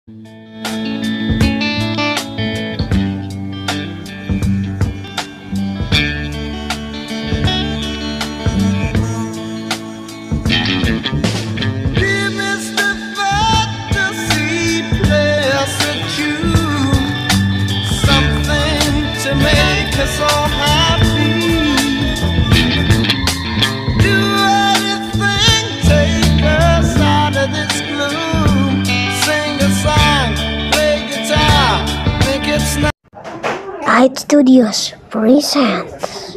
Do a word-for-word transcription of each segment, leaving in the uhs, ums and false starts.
Light Studios presents.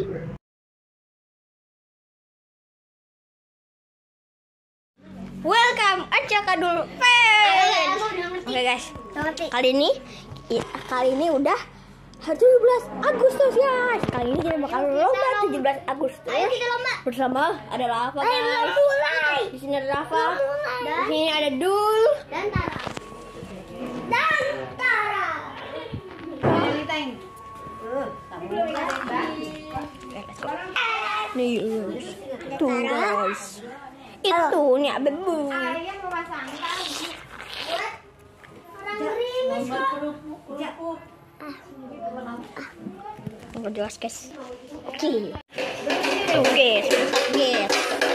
Welcome Acaka dulu. Oke okay, guys, kali ini ya, kali ini udah tujuh belas Agustus ya. Kali ini kita bakal lomba tujuh belas Agustus. Ayo kita lomba. Bersama ada Rafa guys. Di sini ada Rafa. Di sini ada Dul dan Tara. Dan Tara. Nih guys, tuh guys, itu nih bebu. Nggak jelas guys. Oke, oke, susah guys.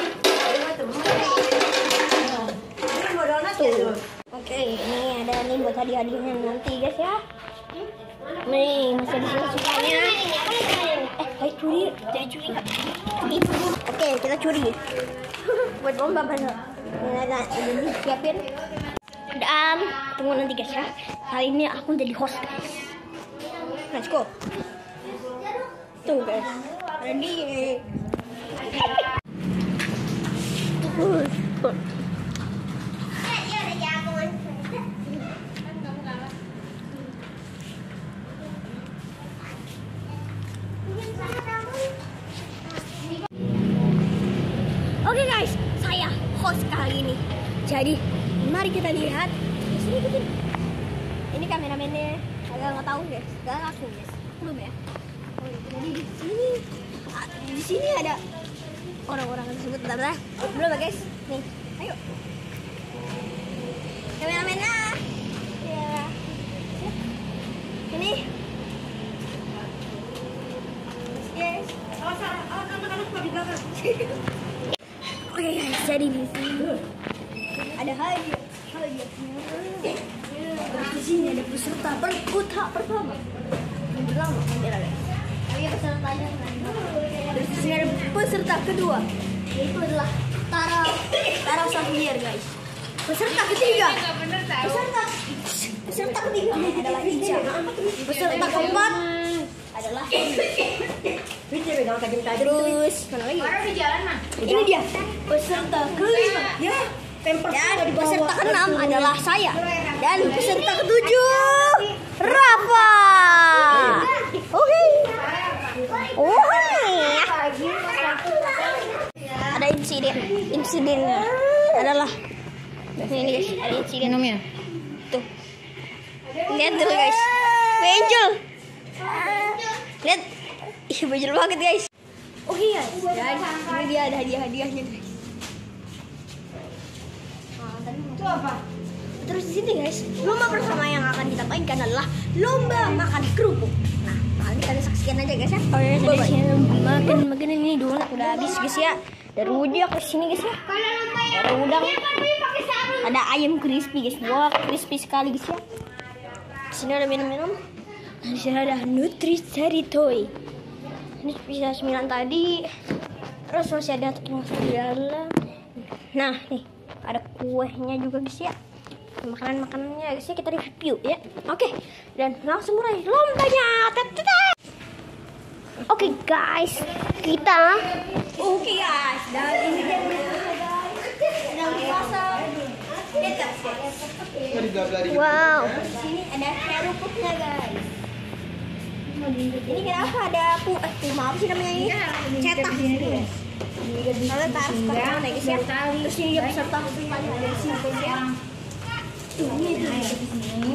Tuh, oke, ini ada nih buat hadiah-hadiahnya nanti guys ya. Nih masih ada sukanya. Eh, ayo curi, jadi curi nggak? Oke, kita curi. Buat lomba bener. Ini ada, udah disiapin. Dan tunggu nanti guys ya. Kali ini aku jadi host guys. Let's go. Tuh guys, ready. Oke guys, saya host kali ini. Jadi, mari kita lihat. Di sini ikutin. Ini kameramennya agak nggak tahu guys, nggak langsung guys, belum ya. Oh, jadi di sini, di sini ada orang-orang tersebut, bentar-bentar. Belum ya guys? Nih, ayo. Kameramennya. Ya. Ini. Yes. Oh, salah. Oh, anak-anak kok di belakang. Oke guys, jadi di sini ada hadiah, hadiah. Terus di sini ada peserta berkuta pertama. Yang pertama, ada guys. Ayo pesertanya. Terus di sini ada peserta kedua, yaitu adalah Tara, Tara Safir guys. Peserta ketiga, peserta, peserta ketiga adalah Ica. Peserta keempat adalah terus mana lagi? Ini dia peserta kelima ya. Dan peserta keenam adalah saya. Dan peserta ketujuh Rafa. Oke. Oke. Ada insiden. Insidennya adalah ini guys. Ada insiden namanya. Tuh. Lihat dulu guys. Angel. Lihat. Ih, bejel banget guys. Oke okay, guys, dan ini dia ada hadiah-hadiahnya guys. Itu apa? Terus di sini guys, lomba pertama yang akan kita mainkan adalah lomba makan kerupuk. Nah, kali kita saksikan aja guys ya. Oh ya, tadi saya makan makan ini donat udah habis guys ya. Dari ujung ke sini guys ya. Ada udang. Ada ayam crispy guys. Wah, crispy sekali guys ya. Di sini ada minum-minum. Nah, di sini ada Nutrisari Toy. Ini pizza sembilan tadi. Terus masih ada tepung di dalam. Nah, nih ada kuenya juga guys ya. Makanan-makanannya guys ya, kita review ya. Oke, dan langsung mulai lombanya. Oke guys, kita Oke guys, dan ini dia guys. Sedang dipasang. Wow, di sini ada kerupuknya guys. Ini kenapa ada pu eh puma apa sih namanya ini? Cetak di sini guys. Kalau taruh sekarang ya guys ya. Terus ini dia peserta keempatnya ada sini guys ya. Tuh ini di sini.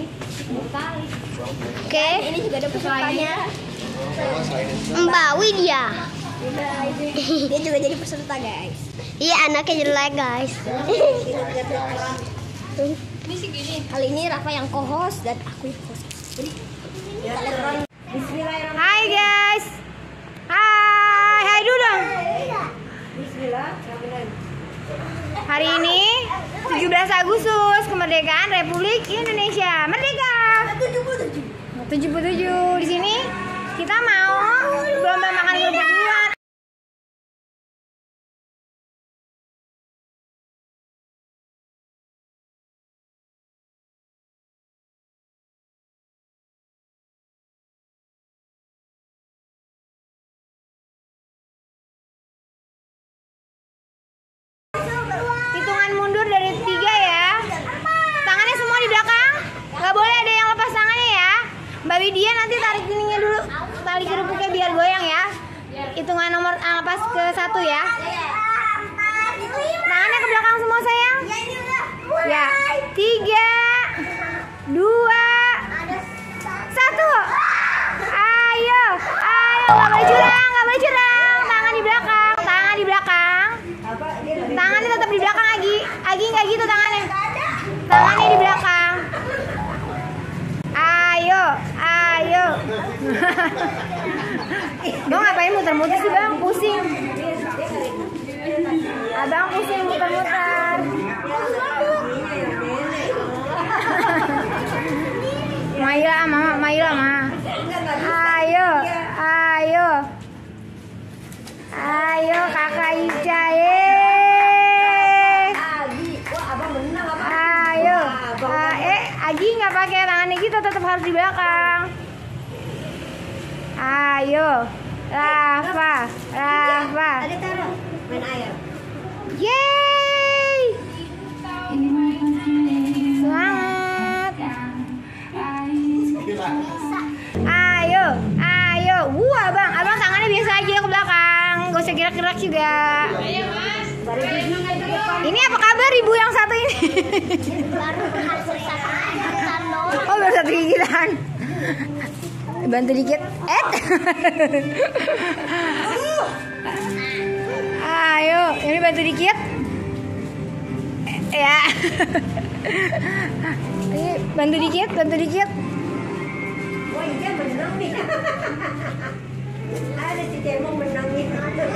Oke, ini juga ada pesertanya. Mbak Widya. Dia juga jadi peserta guys. Iya, anaknya jelek guys. Ini segini. Kali ini Rafa yang co-host dan aku yang host. Jadi, Bismillahirrahmanirrahim. Hai guys. Hai, hai dulu dong. Bismillahirrahmanirrahim. Hari ini tujuh belas Agustus, kemerdekaan Republik Indonesia. Merdeka. tujuh puluh tujuh. tujuh puluh tujuh. Di sini kita mau lomba makan kerupuk duluan. Hitungan mundur dari tiga ya. Tangannya semua di belakang. Gak boleh ada yang lepas tangannya ya. Mbak Widya nanti tarik ininya dulu, tali kerupuknya biar goyang ya. Hitungan nomor ah, lepas ke satu ya. Tangannya ke belakang semua sayang. Ya, tiga, dua, satu. Ayo, ayo, nggak boleh curang, nggak boleh curang. Tangan di belakang, tangan di belakang. Tangannya tetap di belakang Agi. Agi nggak gitu tangannya. Tangannya di belakang. Ayo, ayo. Bang ngapain muter-muter sih bang? Pusing. Abang pusing muter-muter. Maila, mama, Maila, mama. Ayo, ayo. Ayo kakak Ica, eh. Ayo, ah, eh, Agi nggak pakai tangannya gitu, tetap harus di belakang. Ayo, Rafa, Rafa. Ada taruh main air. Yeay, semangat. Ayo, ayo. Wah bang, abang tangannya biasa aja ke belakang, gak usah gerak-gerak juga. Ini apa kabar ibu yang satu ini? Oh baru satu gigitan. Bantu dikit. Eh. Ayo, ini bantu dikit. Eh, ya. Ini bantu dikit, bantu dikit. Wah, iya menang nih. Ada si Cemong menang nih.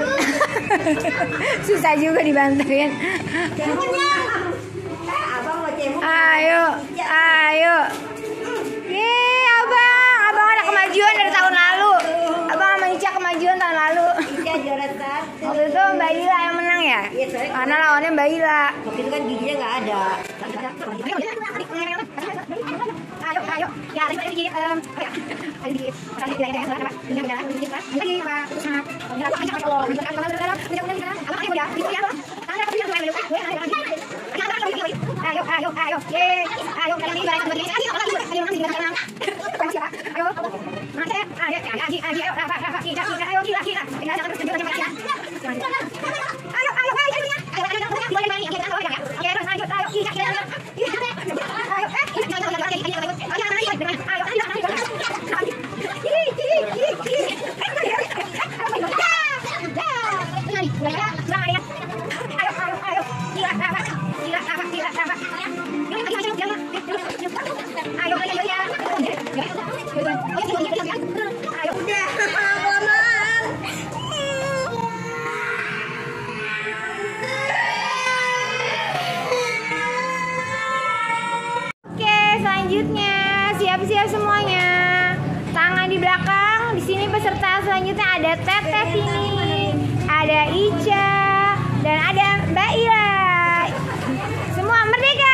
Susah juga dibantuin. Cemong menang. Eh, abang mau Cemong. Ayo, ayo. Yeay, abang, abang ada kemajuan dari tahun lalu. Abang sama Ica kemajuan tahun lalu. Ica juara satu. Waktu itu Mbak Ila yang menang ya? Iya, soalnya Karena lawannya Mbak Ila. waktu itu kan giginya nggak ada. Ayo, ayo. Ya, lagi dikit. Ayo. Lagi dikit. Lagi dikit. Lagi dikit. Lagi dikit. Lagi, Pak. Semangat. Ayo, ayo, ayo. Yeay. Ayo, kalian ini balik kembali. Ayo, ayo, ayo, nanti kita tenang. Ayo. Mana ya? Ayo, lagi, lagi. Ayo, Rafa, Rafa. Kita, kita. Ayo, kita, kita. Tinggal jangan terus jangan jangan. Ayo, ayo, ayo. Ayo, ayo, ayo. Boleh main. Kita tahu ya. Oke, terus lanjut. Ayo, kita, kita. Ayo, eh. Selanjutnya siap-siap semuanya. Tangan di belakang. Di sini peserta selanjutnya ada Teteh ini, ada Ica, dan ada Mbak Ila. Semua merdeka.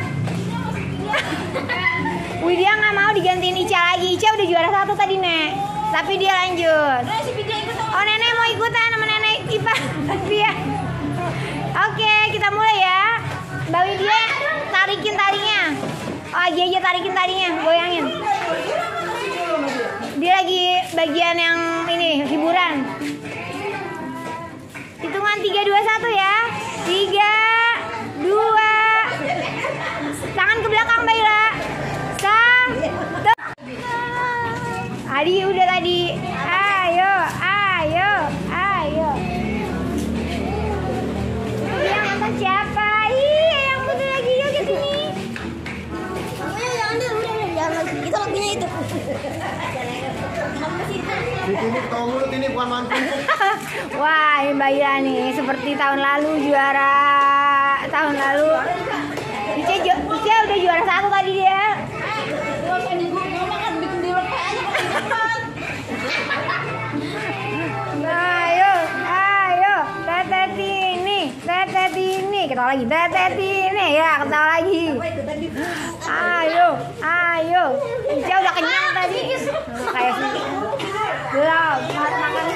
Widya nggak mau digantiin Ica lagi. Ica udah juara satu tadi Nek, tapi dia lanjut. Oh Nenek mau ikutan sama Nenek Ipa. Iya. Oke kita mulai ya. Mbak Widya tarikin tarinya. Oh aja aja tarikin tarinya, goyangin. Dia lagi bagian yang ini hiburan. Hitungan tiga dua satu ya. Tiga dua. Tangan ke belakang Mbak Ila. Satu. Adi udah tadi. Ayo, ayo, ayo. Itu yang atas siapa? Iya yang putih lagi yuk ke sini. lagunya itu. Ini tahu mulut ini bukan mantu. Wah, ini Mbak Ira nih seperti tahun lalu juara tahun lalu. Ica, Ica udah juara satu tadi dia. Ayo, ayo, Teteh Tini, Teteh Tini, ketawa lagi, Teteh Tini ya, ketawa lagi. Ayo, ayo, Ica udah kenyang tadi. Kayak sih. Belum, makan.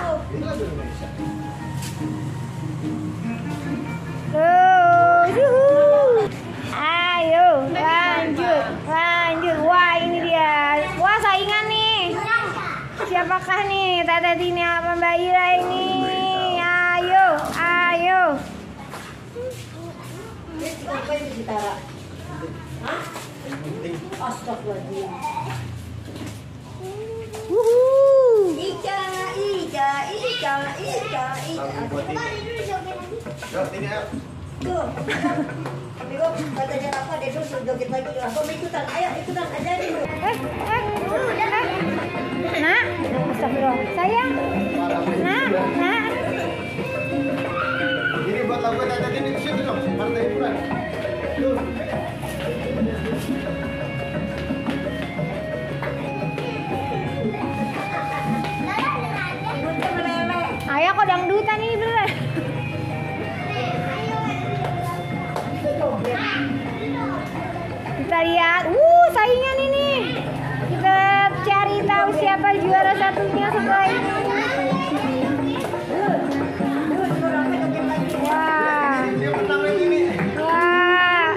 Tuh, yuhu. Ayo, lanjut, lanjut. Wah, ini dia. Wah, saingan nih. Siapakah nih? Teteh Tini apa Mbak Ira ini? Ayo, ayo. Apa ini Citara? Hah? Astagfirullahaladzim. Wuhu. Ica, Ica, Ica, Ica, Ica. Yuk, ini ayo. Tuh. Amigo, kata dia apa? Dia suruh joget lagi. Aku mau ikutan. Ayo ikutan aja nih. Eh, eh, eh. Nak, astagfirullah. Sayang. Nak, nak. Ini buat lagu Teteh Tini ke situ dong, partai hiburan. Tuh. Ayo kok dangdutan ini bener. Kita lihat, uh saingan ini. Kita cari tahu siapa juara satunya setelah ini. Wah, Dia menang lagi ini. wah.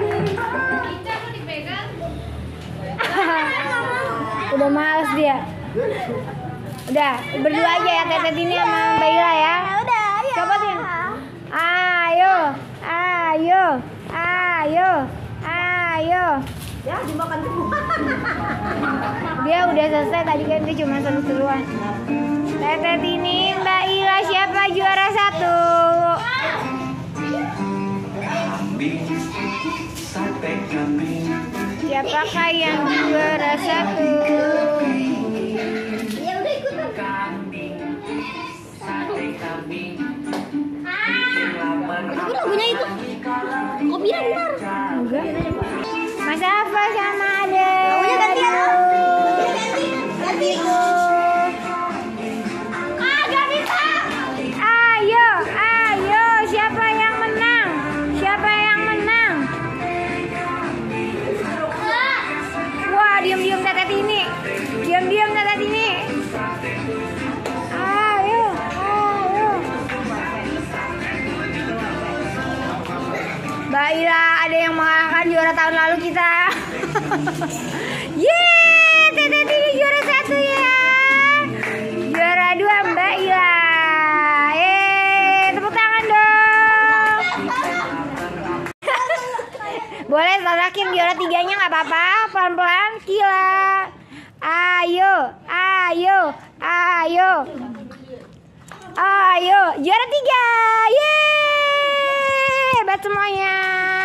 Udah males dia. Udah, berdua aja ya Teteh Tini sama Mbak Ira ya. Udah, ayo. Coba Tin. Ayo, ayo, ayo, ayo. Ya, dimakan semua. Dia udah selesai tadi kan dia cuma seru-seruan. Teteh Tini, Mbak Ira siapa juara satu? Siapakah yang juara satu? Ya udah ikutan. Itu lagunya itu. Kopi benar. Enggak. Mas Afa sama Ade. Lagunya ganti ya. Aduh. Ganti. Ganti. Ah, gak bisa. Ayo, ayo, siapa yang menang? Siapa yang menang? Wah, diam-diam Teteh Tini. Diam-diam Teteh Tini. Ayo, ayo. Mbak Ira, ada yang mengalahkan juara tahun lalu kita. Yeay, Teteh Tini juara satu ya. Juara dua Mbak Ira. Eh, tepuk tangan dong. Boleh terakhir juara tiganya nggak apa-apa, pelan-pelan. Kila. Ayo, ayo, ayo. Ayo, juara tiga. Yeay, hebat semuanya.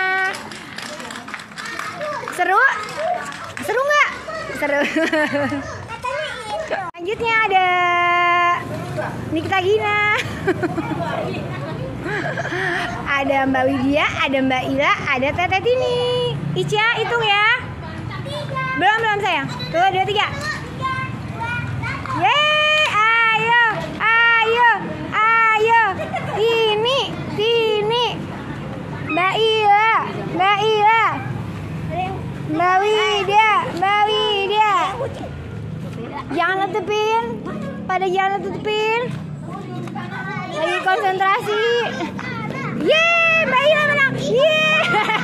Seru? Seru nggak? Seru. Selanjutnya ada Nikita Gina. Ada Mbak Widya, ada Mbak Ira, ada Teteh Tini. Ica hitung ya. Belum belum sayang. Tuh dua tiga. Yeay, ayo, ayo, ayo. Tini, Tini. Mbak Ira, Mbak Ira. Mbak Widya, Mbak Widya. Jangan letupin. Pada jangan letupin. Lagi konsentrasi. Yeay, Mbak Ira menang. Yeay.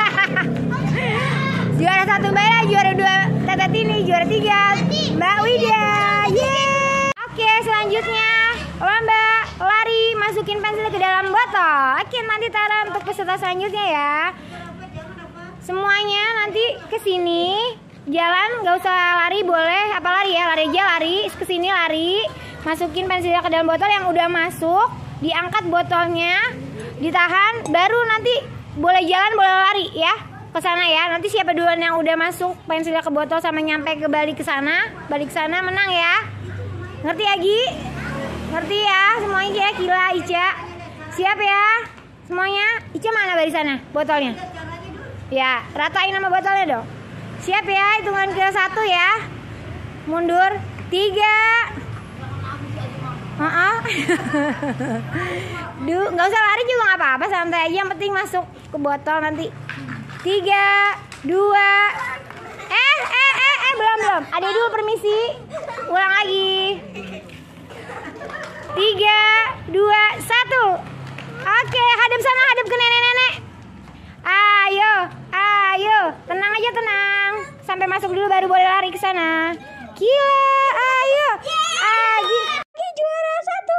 Juara satu Mbak Ira, juara dua Teteh Tini, juara tiga Mbak Widya. Yeay. Oke, selanjutnya lomba lari masukin pensil ke dalam botol. Oke, nanti Tara untuk peserta selanjutnya ya. Semuanya nanti ke sini. Jalan, nggak usah lari, boleh apa lari ya, lari aja, lari ke sini lari. Masukin pensilnya ke dalam botol yang udah masuk, diangkat botolnya, ditahan, baru nanti boleh jalan, boleh lari ya. ke sana ya. Nanti siapa duluan yang udah masuk pensilnya ke botol sama nyampe ke balik ke sana, balik ke sana menang ya. Ngerti ya Gi? Ngerti ya semuanya ya, Kila, Ica. Siap ya semuanya. Ica mana barisannya botolnya? Ya, ratain sama botolnya dong. Siap ya, hitungan ke satu ya. Mundur, tiga. Uh-uh. Duh, nggak usah lari juga nggak apa-apa, santai aja. Yang penting masuk ke botol nanti. Tiga, dua. Eh, eh, eh, eh, belum belum. Ada dulu permisi. Ulang lagi. Tiga, dua, satu. Oke, hadap sana, hadap ke nenek-nenek. Ayo, ayo, tenang aja, tenang. Sampai masuk dulu baru boleh lari ke sana. Gila, ayo. Agi, Agi juara satu.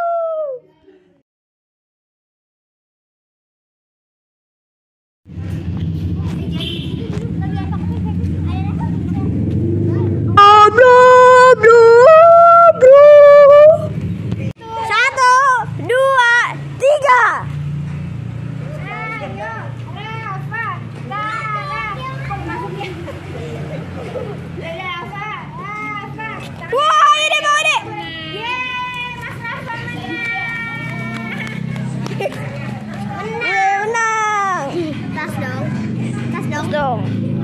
Satu, dua, tiga. Wah, ini bawa deh. Menang. Tas dong. Tas dong. dong.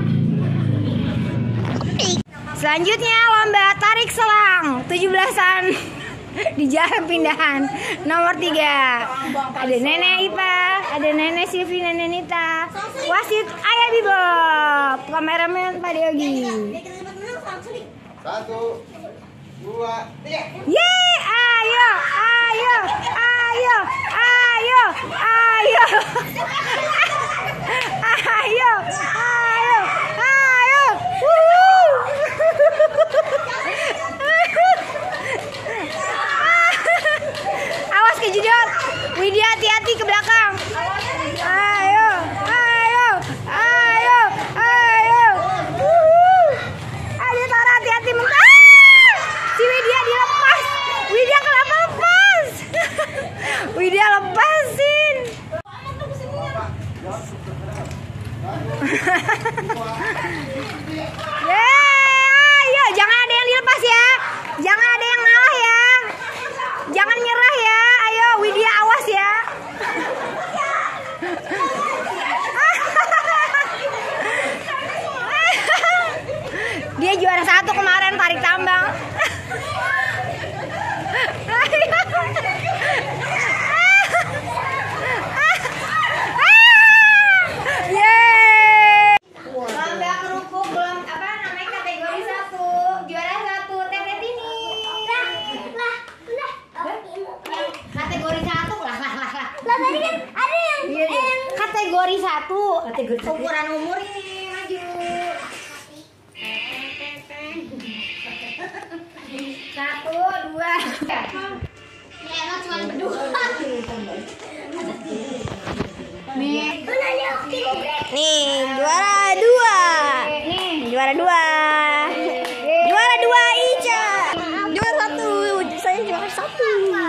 Selanjutnya lomba tarik selang tujuh belasan di jalan pindahan nomor tiga. Ada Nenek Ipa, ada Nenek Silvi, Nenek Nita, wasit Ayah Bibob, kameramen Pak Deogi. Satu, dua, tiga. Yeay, ayo, ayo, ayo, ayo, ayo, ayo, ayo, ayo, wuh. Awas kejedot, Widya hati-hati ke belakang. Ayo, ayo, ayo, ayo, wuh. Ayo Tara hati-hati menang. Si Widya dilepas. Widya kenapa lepas? Widya lepasin. Yeay, ayo jangan ada yang dilepas ya. Jangan ada yang ngalah ya. Jangan nyerah ya. Ayo Widya awas ya. Dia juara satu kemarin tarik tambang. Yeay. Lomba kerupuk belum apa namanya kategori satu. Juara satu Tete Tini. Lah, lah, lah. Kategori satu lah lah lah lah. Lah tadi kan ada yang Iya, iya. Kategori satu. Kategori satu. Ukuran umur ini maju. Satu, dua. ya emang cuma berdua. Nih. Nih, juara dua. Nih. Juara dua. Juara dua Ica. Juara satu. Saya juara satu.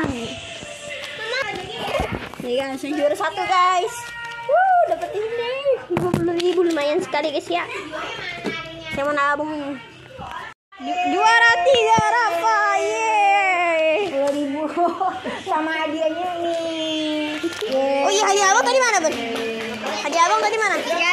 Nih kan, saya juara satu guys. Wuh, dapat ini lima puluh ribu, lumayan sekali guys ya. Saya mau nabung. Ju- Juara tiga Rafa, yeay. Sepuluh ribu sama hadiahnya nih. Oh iya, hadiah abang tadi mana, Bun? Hadiah abang tadi mana? Ya,